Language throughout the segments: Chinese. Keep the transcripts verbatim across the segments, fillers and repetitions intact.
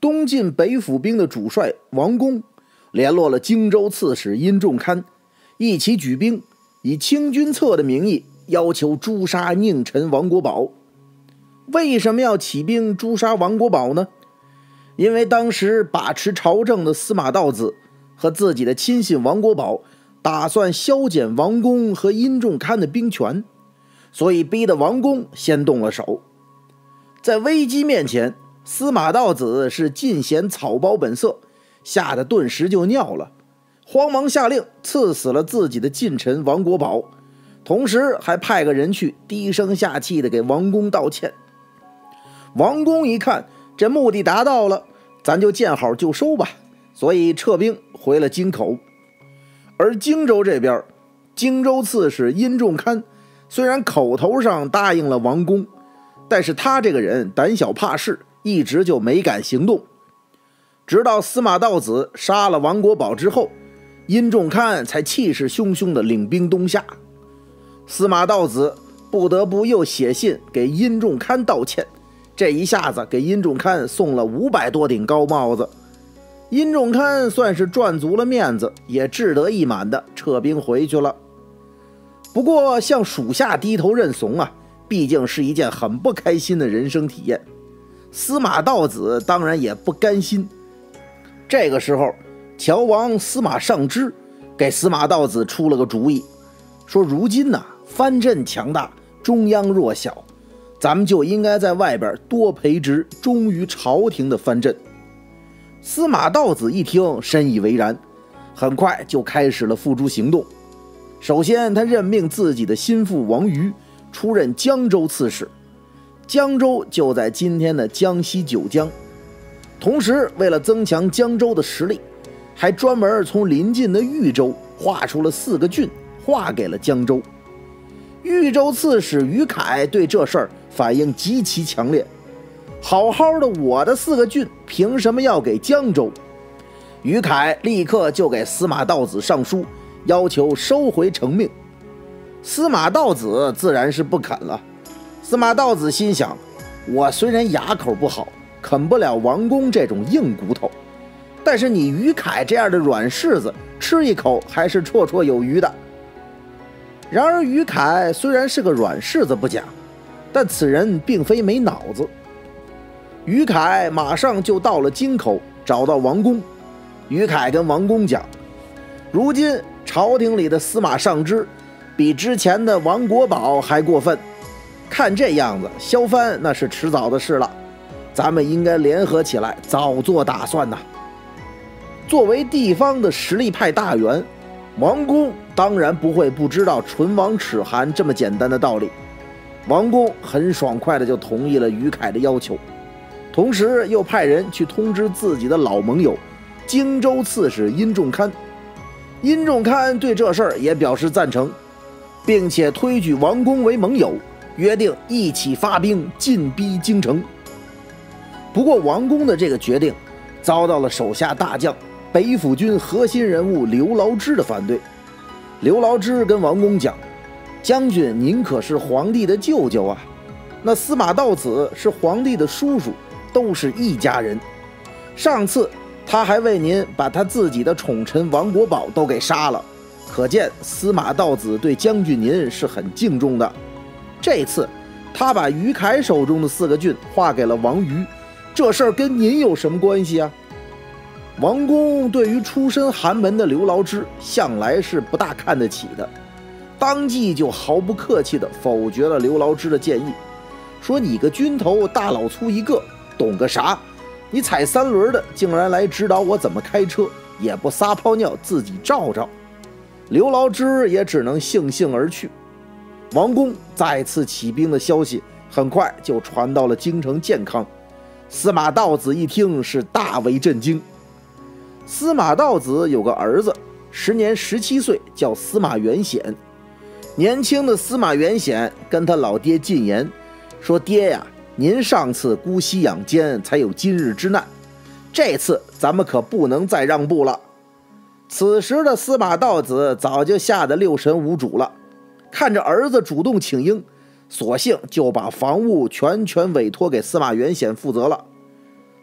东晋北府兵的主帅王公联络了荆州刺史殷仲堪，一起举兵，以清君侧的名义要求诛杀佞臣王国宝。为什么要起兵诛杀王国宝呢？因为当时把持朝政的司马道子和自己的亲信王国宝打算削减王公和殷仲堪的兵权，所以逼得王公先动了手。在危机面前，司马道子是尽显草包本色，吓得顿时就尿了，慌忙下令赐死了自己的近臣王国宝，同时还派个人去低声下气的给王公道歉。王公一看这目的达到了，咱就见好就收吧，所以撤兵回了京口。而荆州这边，荆州刺史殷仲堪虽然口头上答应了王公，但是他这个人胆小怕事，一直就没敢行动。直到司马道子杀了王国宝之后，殷仲堪才气势汹汹地领兵东下。司马道子不得不又写信给殷仲堪道歉，这一下子给殷仲堪送了五百多顶高帽子。殷仲堪算是赚足了面子，也志得意满的撤兵回去了。不过向属下低头认怂啊，毕竟是一件很不开心的人生体验。司马道子当然也不甘心。这个时候，乔王司马尚之给司马道子出了个主意，说如今呢、啊，藩镇强大，中央弱小，咱们就应该在外边多培植忠于朝廷的藩镇。司马道子一听深以为然，很快就开始了付诸行动。首先，他任命自己的心腹王瑜出任江州刺史，江州就在今天的江西九江。同时，为了增强江州的实力，还专门从邻近的豫州划出了四个郡，划给了江州。豫州刺史于凯对这事儿反应极其强烈，好好的我的四个郡凭什么要给江州？于凯立刻就给司马道子上书，要求收回成命。司马道子自然是不肯了。司马道子心想，我虽然牙口不好，啃不了王公这种硬骨头，但是你于凯这样的软柿子，吃一口还是绰绰有余的。然而于凯虽然是个软柿子不假，但此人并非没脑子。于凯马上就到了京口，找到王公。于凯跟王公讲，如今朝廷里的司马尚之比之前的王国宝还过分，看这样子削藩那是迟早的事了，咱们应该联合起来早做打算呐。作为地方的实力派大员，王公当然不会不知道唇亡齿寒这么简单的道理。王公很爽快的就同意了于凯的要求，同时又派人去通知自己的老盟友荆州刺史殷仲堪。殷仲堪对这事儿也表示赞成，并且推举王公为盟友，约定一起发兵进逼京城。不过王公的这个决定遭到了手下大将北府军核心人物刘牢之的反对。刘牢之跟王公讲，将军您可是皇帝的舅舅啊，那司马道子是皇帝的叔叔，都是一家人。上次他还为您把他自己的宠臣王国宝都给杀了，可见司马道子对将军您是很敬重的。这次他把于凯手中的四个郡划给了王瑜，这事儿跟您有什么关系啊？王公对于出身寒门的刘牢之向来是不大看得起的，当即就毫不客气地否决了刘牢之的建议，说你个军头大老粗一个，懂个啥？你踩三轮的竟然来指导我怎么开车，也不撒泡尿自己照照。刘牢之也只能悻悻而去。王公再次起兵的消息很快就传到了京城健康，司马道子一听是大为震惊。司马道子有个儿子，时年十七岁，叫司马元显。年轻的司马元显跟他老爹进言说，爹呀，您上次姑息养奸才有今日之难，这次咱们可不能再让步了。此时的司马道子早就吓得六神无主了，看着儿子主动请缨，索性就把防务全权委托给司马元显负责了。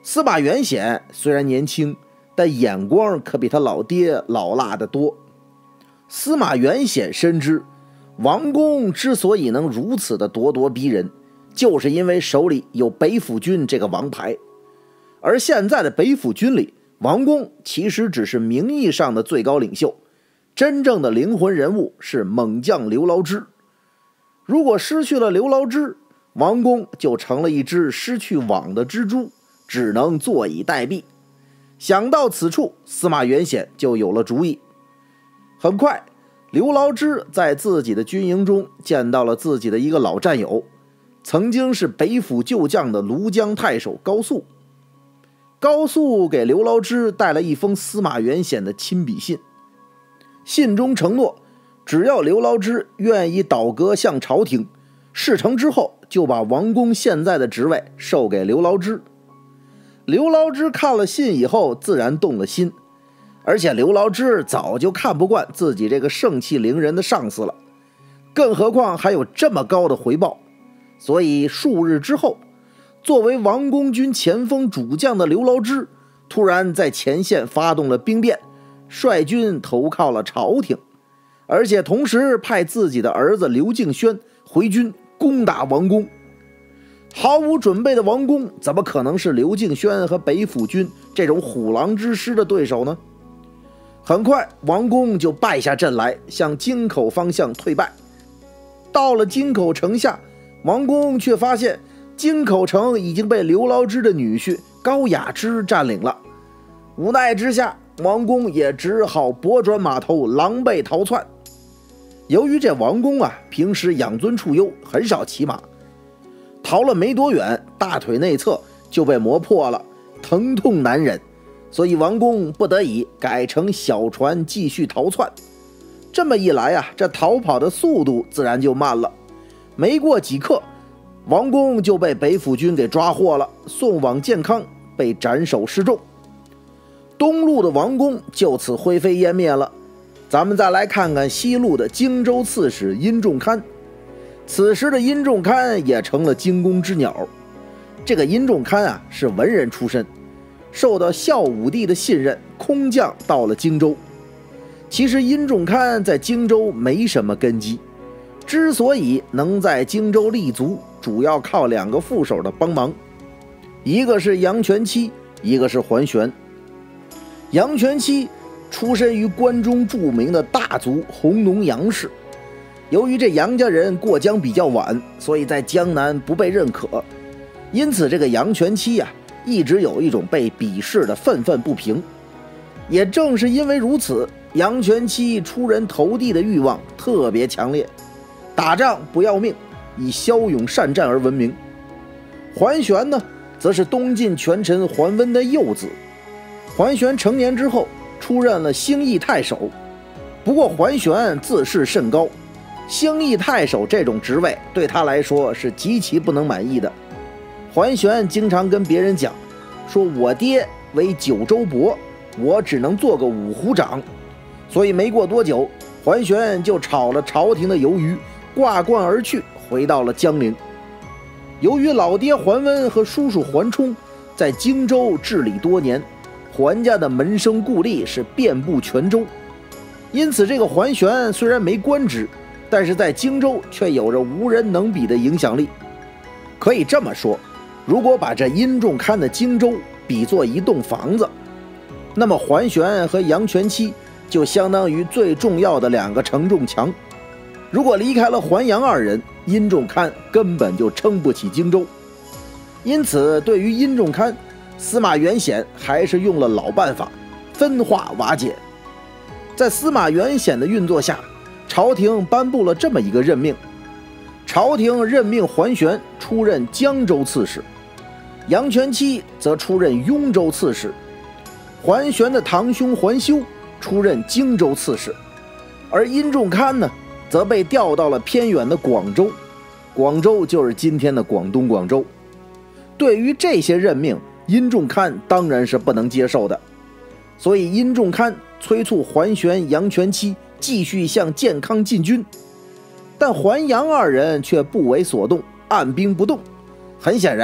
司马元显虽然年轻，但眼光可比他老爹老辣得多。司马元显深知，王公之所以能如此的咄咄逼人，就是因为手里有北府军这个王牌。而现在的北府军里，王公其实只是名义上的最高领袖，真正的灵魂人物是猛将刘牢之。如果失去了刘牢之，王公就成了一只失去网的蜘蛛，只能坐以待毙。想到此处，司马元显就有了主意。很快，刘牢之在自己的军营中见到了自己的一个老战友，曾经是北府旧将的庐江太守高肃。高肃给刘牢之带来一封司马元显的亲笔信，信中承诺，只要刘牢之愿意倒戈向朝廷，事成之后就把王公现在的职位授给刘牢之。刘牢之看了信以后，自然动了心，而且刘牢之早就看不惯自己这个盛气凌人的上司了，更何况还有这么高的回报。所以数日之后，作为王公军前锋主将的刘牢之突然在前线发动了兵变，率军投靠了朝廷，而且同时派自己的儿子刘敬轩回军攻打王公。毫无准备的王公怎么可能是刘敬轩和北府军这种虎狼之师的对手呢？很快，王公就败下阵来，向京口方向退败。到了京口城下，王公却发现京口城已经被刘牢之的女婿高雅之占领了。无奈之下，王公也只好拨转马头，狼狈逃窜。由于这王公啊，平时养尊处优，很少骑马，逃了没多远，大腿内侧就被磨破了，疼痛难忍，所以王公不得已改成小船继续逃窜。这么一来啊，这逃跑的速度自然就慢了。没过几刻，王公就被北府军给抓获了，送往建康，被斩首示众。东路的王公就此灰飞烟灭了。咱们再来看看西路的荆州刺史殷仲堪。此时的殷仲堪也成了惊弓之鸟。这个殷仲堪啊，是文人出身，受到孝武帝的信任，空降到了荆州。其实殷仲堪在荆州没什么根基，之所以能在荆州立足，主要靠两个副手的帮忙，一个是杨全期，一个是桓玄。杨全期出身于关中著名的大族弘农杨氏，由于这杨家人过江比较晚，所以在江南不被认可，因此这个杨全期啊，一直有一种被鄙视的愤愤不平。也正是因为如此，杨全期出人头地的欲望特别强烈，打仗不要命，以骁勇善战而闻名。桓玄呢，则是东晋权臣桓温的幼子。桓玄成年之后，出任了兴义太守。不过桓玄自视甚高，兴义太守这种职位对他来说是极其不能满意的。桓玄经常跟别人讲，说我爹为九州伯，我只能做个五湖长。所以没过多久，桓玄就炒了朝廷的鱿鱼，挂冠而去，回到了江陵。由于老爹桓温和叔叔桓冲在荆州治理多年，桓家的门生故吏是遍布全州，因此这个桓玄虽然没官职，但是在荆州却有着无人能比的影响力。可以这么说，如果把这殷仲堪的荆州比作一栋房子，那么桓玄和杨全期就相当于最重要的两个承重墙。如果离开了桓杨二人，殷仲堪根本就撑不起荆州。因此对于殷仲堪，司马元显还是用了老办法，分化瓦解。在司马元显的运作下，朝廷颁布了这么一个任命，朝廷任命桓玄出任江州刺史，杨全期则出任雍州刺史，桓玄的堂兄桓修出任荆州刺史，而殷仲堪呢，则被调到了偏远的广州，广州就是今天的广东广州。对于这些任命，殷仲堪当然是不能接受的，所以殷仲堪催促桓玄、杨全期继续向建康进军，但桓杨二人却不为所动，按兵不动。很显然，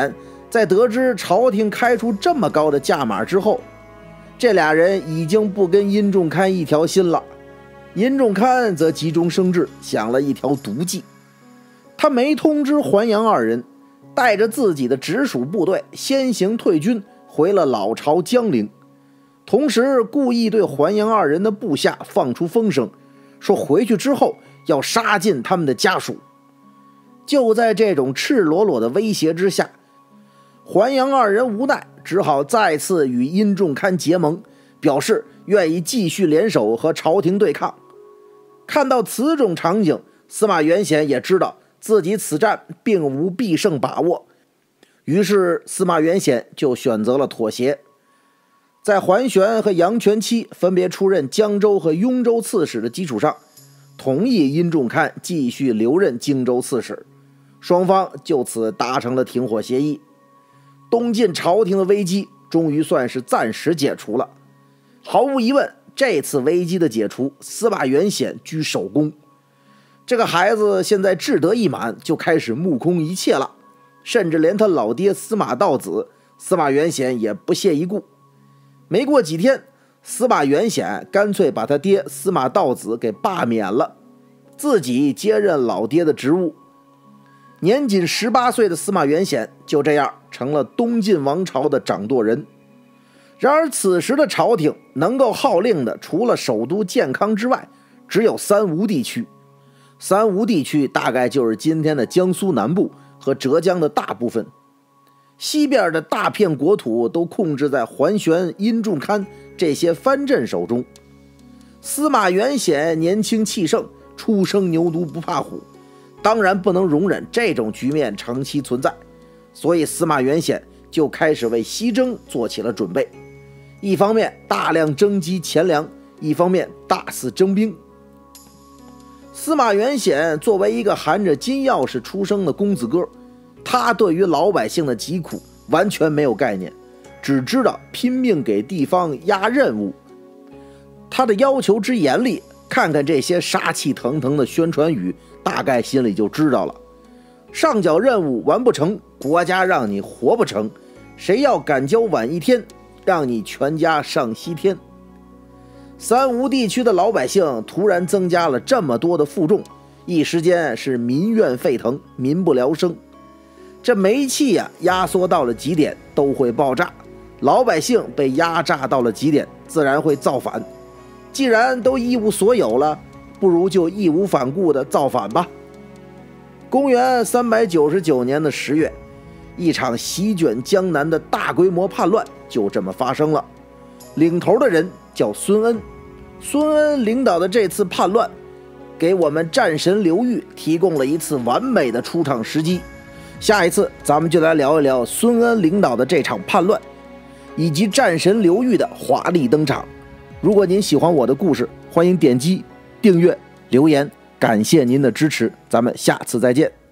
在得知朝廷开出这么高的价码之后，这俩人已经不跟殷仲堪一条心了。殷仲堪则急中生智，想了一条毒计。他没通知桓阳二人，带着自己的直属部队先行退军回了老巢江陵，同时故意对桓阳二人的部下放出风声，说回去之后要杀尽他们的家属。就在这种赤裸裸的威胁之下，桓阳二人无奈，只好再次与殷仲堪结盟，表示愿意继续联手和朝廷对抗。看到此种场景，司马元显也知道自己此战并无必胜把握，于是司马元显就选择了妥协。在桓玄和杨全期分别出任江州和雍州刺史的基础上，同意殷仲堪继续留任荆州刺史，双方就此达成了停火协议。东晋朝廷的危机终于算是暂时解除了。毫无疑问，这次危机的解除，司马元显居首功。这个孩子现在志得意满，就开始目空一切了，甚至连他老爹司马道子，司马元显也不屑一顾。没过几天，司马元显干脆把他爹司马道子给罢免了，自己接任老爹的职务。年仅十八岁的司马元显就这样成了东晋王朝的掌舵人。然而此时的朝廷能够号令的，除了首都建康之外，只有三吴地区。三吴地区大概就是今天的江苏南部和浙江的大部分，西边的大片国土都控制在桓玄、殷仲堪这些藩镇手中。司马元显年轻气盛，初生牛犊不怕虎，当然不能容忍这种局面长期存在，所以司马元显就开始为西征做起了准备。一方面大量征集钱粮，一方面大肆征兵。司马元显作为一个含着金钥匙出生的公子哥，他对于老百姓的疾苦完全没有概念，只知道拼命给地方压任务。他的要求之严厉，看看这些杀气腾腾的宣传语，大概心里就知道了。上缴任务完不成，国家让你活不成，谁要赶交晚一天，让你全家上西天。三吴地区的老百姓突然增加了这么多的负重，一时间是民怨沸腾，民不聊生。这煤气呀、啊、压缩到了极点都会爆炸，老百姓被压榨到了极点，自然会造反。既然都一无所有了，不如就义无反顾的造反吧。公元三百九十九年的十月，一场席卷江南的大规模叛乱就这么发生了。领头的人叫孙恩，孙恩领导的这次叛乱，给我们战神刘裕提供了一次完美的出场时机。下一次咱们就来聊一聊孙恩领导的这场叛乱，以及战神刘裕的华丽登场。如果您喜欢我的故事，欢迎点击订阅、留言，感谢您的支持，咱们下次再见。